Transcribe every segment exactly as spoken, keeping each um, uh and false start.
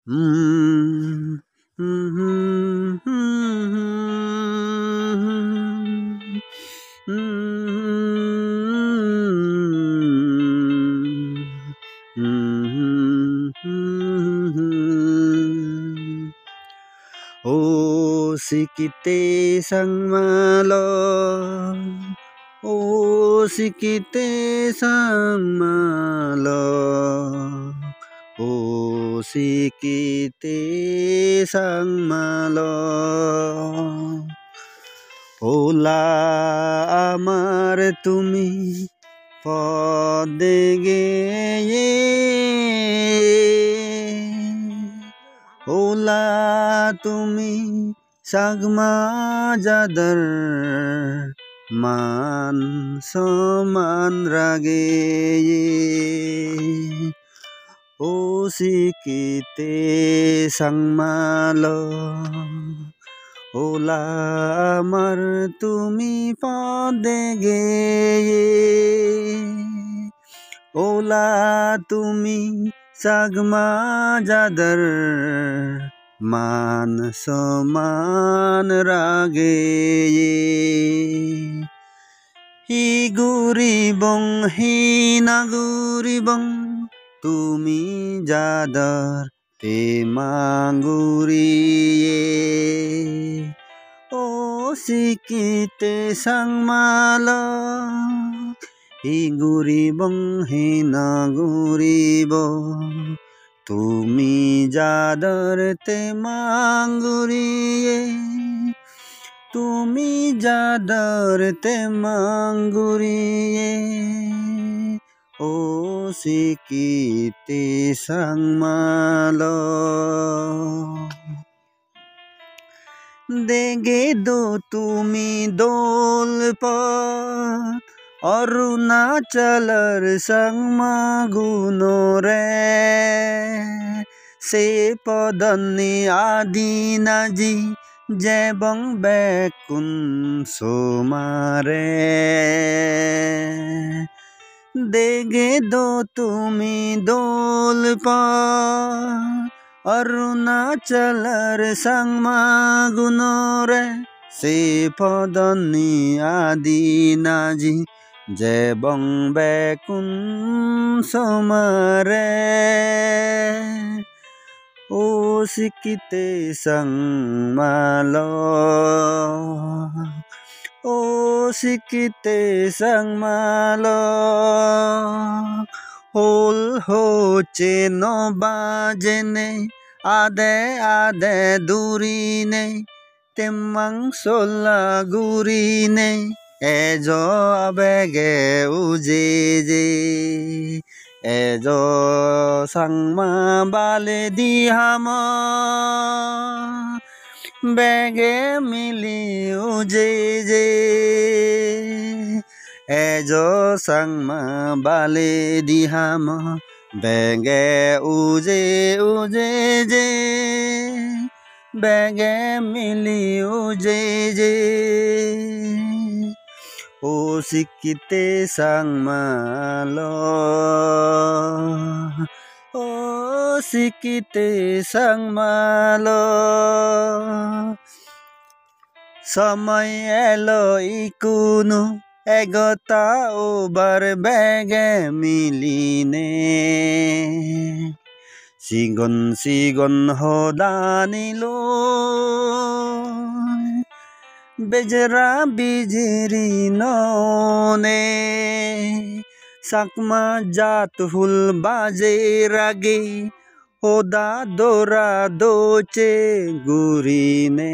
Hmm. Hmm. Hmm. O sikite sangmalo, o sikite sangmalo, o sikite sangmalo. ওলা আমার তুমি পদে গেয়ে ওলা তুমি সাগমা যাদর মান সমান রাগে ও সিকিতে সাংমালো ওলা আমার তুমি পদে গেয়ে ওলা তুমি সাগমা যাদর মান সমান রাগে হি গুরি বং হি নাগুরি বং তুমি যাদর তে মাগুরিয়ে ও সিকিতে সাংমালো হি গুরিবং হি নাগুরিব তুমি যাদর তে মাগুরিয়ে তুমি যাদর তে মাগুরিয়ে ও সিকিতে সাংমালো দেগে দো তুমি দোল পথ অরুণাচলর সংমা গুনো রে সে পদনি আদি নাজি জেবং বেকুন সোমারে দেগে দো তুমি দোল পথ অরুণাচলর সংমা গুনো রে সে পদনি আদি নাজি জেবং বেকুন সোমারে ও সিকিতে সংমালো ও সিকিতে সংমালো হোল হোচে নো বাজেনে আদে আদে দূরিনে তেমাং সোলা গুরিনে এজো আবেগে উজে যে এজো সাংমা বালে দিহাম বেগে মিলি উজে যে এজো সাংমা বালে দিহাম বেগে উজে উজে যে বেগে মিলি উজে যে ও সিকিতে সাংমালো ও সিকিতে সাংমালো সময় এলো ইকুনো এগতা ওবার বেগে মিলিনে সিগন সিগন হদানিলো বেজরা বিজিরি ননে সাকমা জাত হুল বাজে রাগে হোদা দোরা দোচে গুরিনে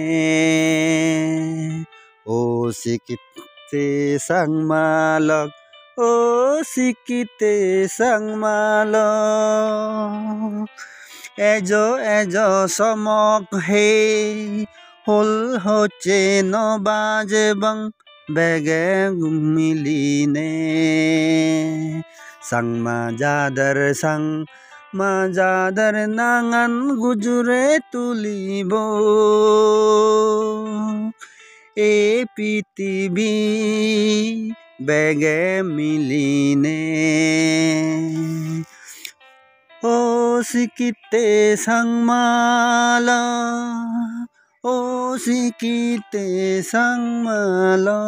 ও সিকিতে সাংমালক ও সিকিতে সাংমালক এজো এজো সমক হে হোল হচ্ছে নবাজে বং বেগে মিলিনে সাংমা যাদর সাং মা যাদর নাঙান গুজুরে তুলিব এ পৃথিবী বেগে মিলিনে ओ सिकिते सांगमाला ओ सिकिते सांगमाला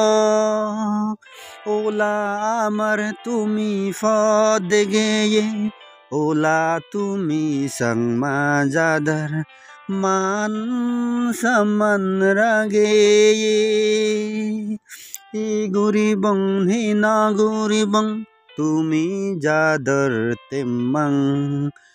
ওলা আমার তুমি ফদ গেয়ে ওলা তুমি সংমা যাদার মান সমান রাগে ই গুরিবং হি না গুরিবং তুমি যাদার তেম্মাং